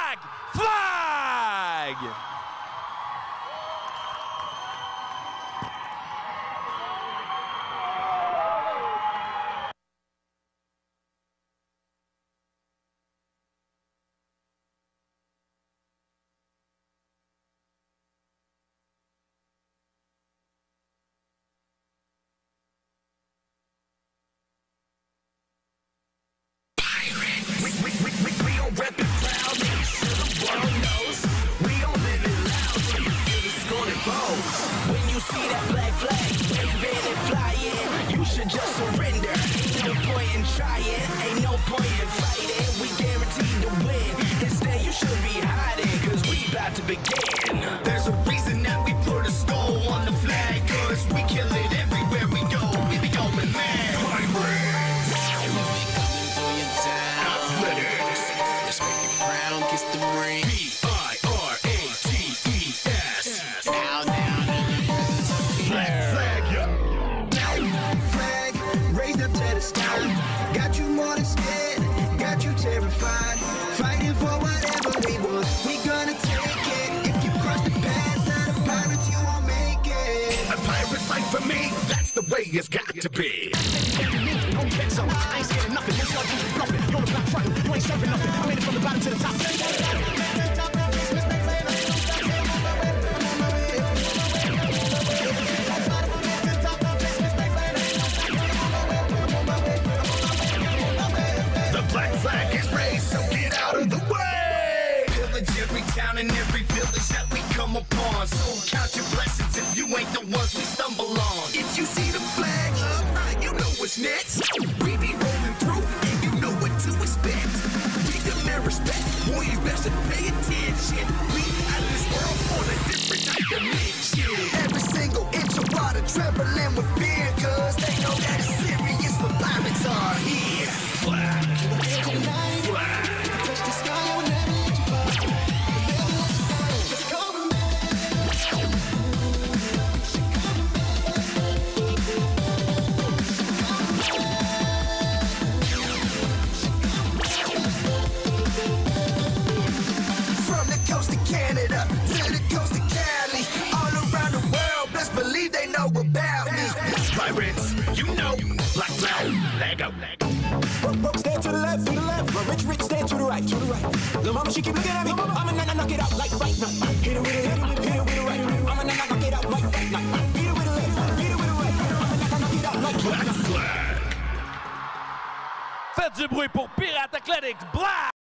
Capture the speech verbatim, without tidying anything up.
Black Flag! When you see that black flag waving and flying, you should just surrender. Ain't no point in trying, ain't no point in fighting. We guaranteed to win. Instead, you should be hiding, cause we about to begin. There's a reason that we put a skull on the flag, cause we kill it everywhere we go. We be going mad. Pirates! We coming for your town. Athletics! Let's make you proud, kiss the ring. P I R A T E S. Now, now, Black flag, yeah. Flag raised up to the sky. Got you more than scared, got you terrified. Fighting for whatever we want, we gonna take it. If you cross the path of the pirates, you won't make it. A pirate's life for me, that's the way it's got to be. I ain't scared of nothing. This love is bluffing. You're the black front. You ain't serving nothing. I made it from the bottom to the top. The black flag is raised, so get out of the way. Pillage every town and every village that we come upon. So count your blessings if you ain't the ones we stumble on. If you see the flag up, you know what's next. We be rolling through and you know what to expect. We demand respect, boy, you best to pay attention. We out of this world on a different dimension. Every single inch of water trembling with fear, cause they know that it's serious, the pirates are here. Flag, flag. Touch the sky, I will never let you fall. Just come with me. From the coast of Canada to the coast of Cali, all around the world, best believe they know about me. Pirates, you know, black flag, leg up, leg up. Stand to the left, to the left. My rich, rich, stand to the right, to the right. Little mama, she keep looking at me. I'ma knock, knock it out like right now. Hit it with it, hit it with it, hit it with it right. I'ma knock, knock it out like right now. Beat it with the left, beat it with the right. I'ma knock, knock it out like right Black now. flag. Faites du bruit pour Pirate Athletics Black!